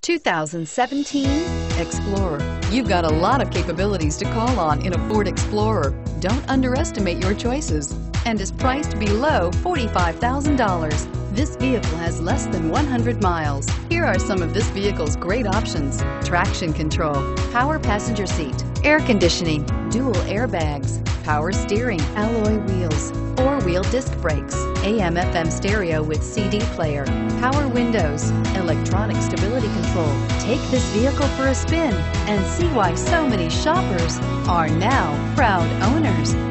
2017 Explorer. You've got a lot of capabilities to call on in a Ford Explorer. Don't underestimate your choices, and is priced below $45,000. This vehicle has less than 100 miles. Here are some of this vehicle's great options: traction control, power passenger seat, air conditioning, dual airbags, power steering, alloy wheels, four-wheel disc brakes, AM/FM stereo with CD player, power windows, electronic stability control. Take this vehicle for a spin and see why so many shoppers are now proud owners.